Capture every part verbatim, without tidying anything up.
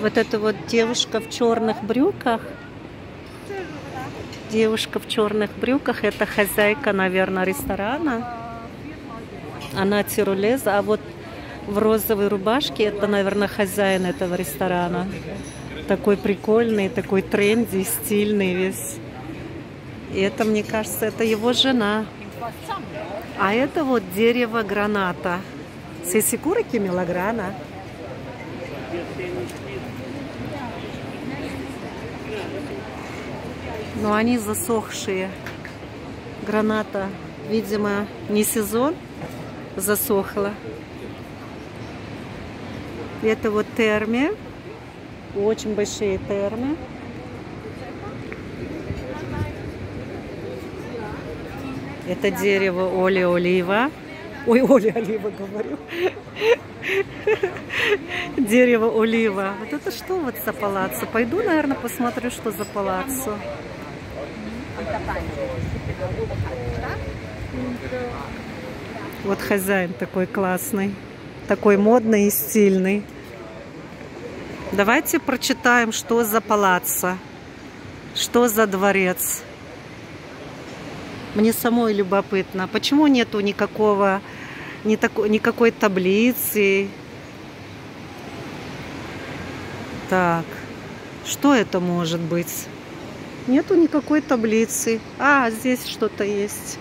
Вот эта вот девушка в черных брюках. Девушка в черных брюках, это хозяйка, наверное, ресторана. Она тиролеза, а вот в розовой рубашке это, наверное, хозяин этого ресторана. Такой прикольный, такой тренди, стильный весь. И это, мне кажется, это его жена. А это вот дерево граната. Сесикурики милограна. Но они засохшие. Граната, видимо, не сезон, засохла. Это вот термы. Очень большие термы. Это дерево оли-олива. Ой, оли-олива говорю. Дерево олива. Вот это что вот за палаццо? Пойду, наверное, посмотрю, что за палаццо. Вот хозяин такой классный. Такой модный и стильный. Давайте прочитаем, что за палаццо. Что за дворец. Мне самой любопытно, почему нету никакого, ни такой, никакой таблицы. Так, что это может быть? Нету никакой таблицы. А, здесь что-то есть.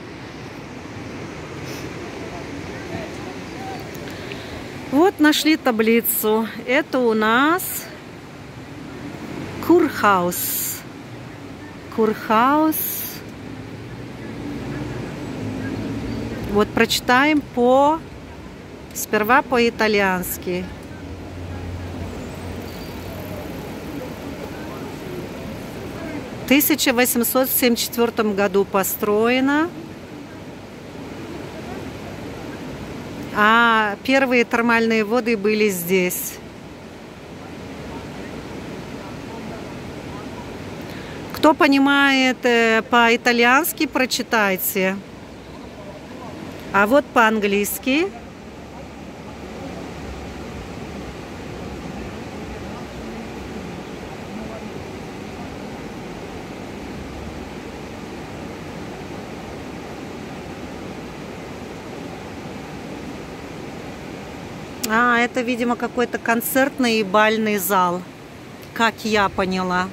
Вот нашли таблицу. Это у нас Курхаус. Курхаус. Вот прочитаем по, сперва по-итальянски. В тысяча восемьсот семьдесят четвёртом году построено. А первые термальные воды были здесь. Кто понимает по-итальянски, прочитайте. А вот по-английски. А, это, видимо, какой-то концертный и бальный зал, как я поняла.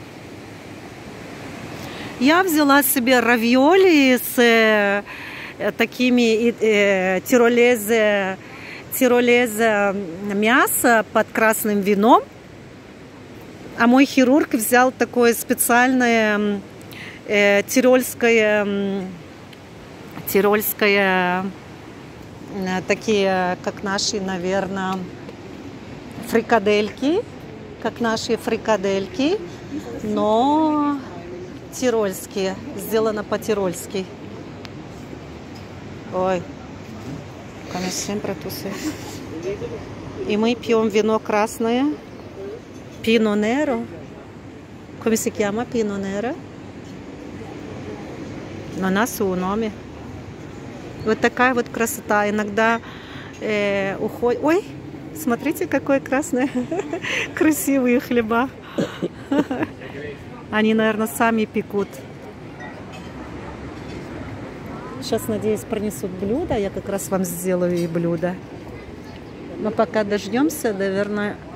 Я взяла себе равиоли с э, такими э, тиролезе, тиролезе мясо под красным вином. А мой хирург взял такое специальное э, тирольское, тирольское, э, такие, как наши, наверное, фрикадельки, как наши фрикадельки, но тирольские, сделано по-тирольски. Ой, и мы пьем вино красное, Pinot Nero. Come si chiama Pinot Nero? Non ha suo nome. Вот такая вот красота. Иногда э, уходит. Ой, смотрите, какое красное, красивые хлеба. Они, наверное, сами пекут. Сейчас, надеюсь, принесут блюдо. Я как раз вам сделаю и блюдо. Но пока дождемся, наверное,